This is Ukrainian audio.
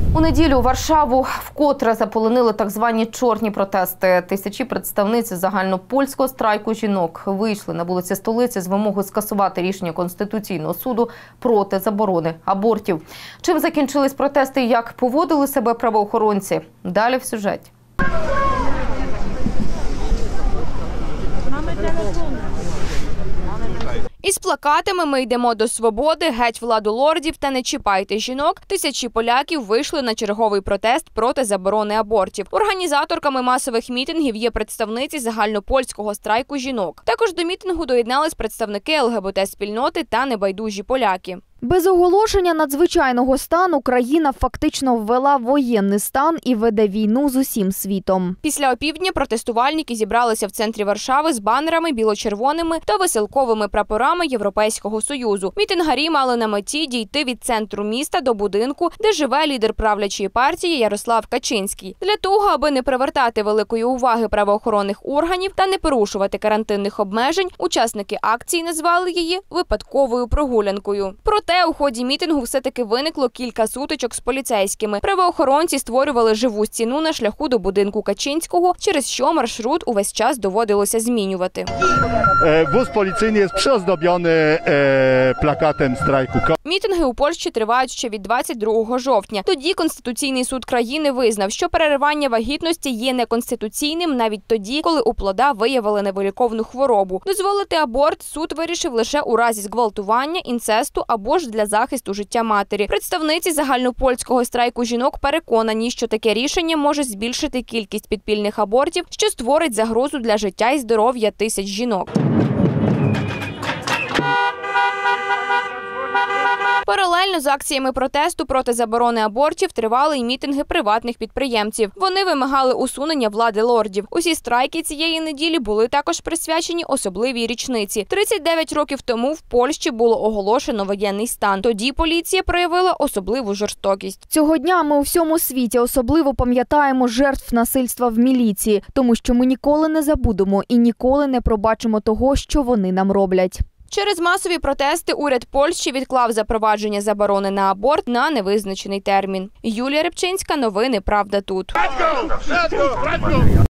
У неділю Варшаву вкотре заполонили так звані чорні протести. Тисячі представниць загальнопольського страйку жінок вийшли на вулиці столиці з вимогою скасувати рішення Конституційного суду проти заборони абортів. Чим закінчились протести і як поводили себе правоохоронці? Далі в сюжеті. Із плакатами «Ми йдемо до свободи», «Геть владу лордів» та «Не чіпайте жінок» тисячі поляків вийшли на черговий протест проти заборони абортів. Організаторками масових мітингів є представниці загальнопольського страйку жінок. Також до мітингу доєднались представники ЛГБТ-спільноти та небайдужі поляки. Без оголошення надзвичайного стану країна фактично ввела воєнний стан і веде війну з усім світом. Після опівдня протестувальники зібралися в центрі Варшави з банерами, біло-червоними та веселковими прапорами Європейського Союзу. Мітингарі мали на меті дійти від центру міста до будинку, де живе лідер правлячої партії Ярослав Качинський. Для того, аби не привертати великої уваги правоохоронних органів та не порушувати карантинних обмежень, учасники акції назвали її випадковою прогулянкою. Проте у ході мітингу все-таки виникло кілька сутичок з поліцейськими. Правоохоронці створювали живу стіну на шляху до будинку Качинського, через що маршрут увесь час доводилося змінювати. Вóz policyjny jest przyozdobiony plakatem strajku. Мітинги у Польщі тривають ще від 22 жовтня. Тоді Конституційний суд країни визнав, що переривання вагітності є неконституційним навіть тоді, коли у плода виявили невиліковну хворобу. Дозволити аборт суд вирішив лише у разі зґвалтування, інцесту або ж для захисту життя матері. Представниці загальнопольського страйку жінок переконані, що таке рішення може збільшити кількість підпільних абортів, що створить загрозу для життя і здоров'я тисяч жінок. Паралельно з акціями протесту проти заборони абортів тривали й мітинги приватних підприємців. Вони вимагали усунення влади лордів. Усі страйки цієї неділі були також присвячені особливій річниці. 39 років тому в Польщі було оголошено воєнний стан. Тоді поліція проявила особливу жорстокість. Цього дня ми у всьому світі особливо пам'ятаємо жертв насильства в міліції, тому що ми ніколи не забудемо і ніколи не пробачимо того, що вони нам роблять. Через масові протести уряд Польщі відклав запровадження заборони на аборт на невизначений термін. Юлія Рибчинська, новини «Правда тут».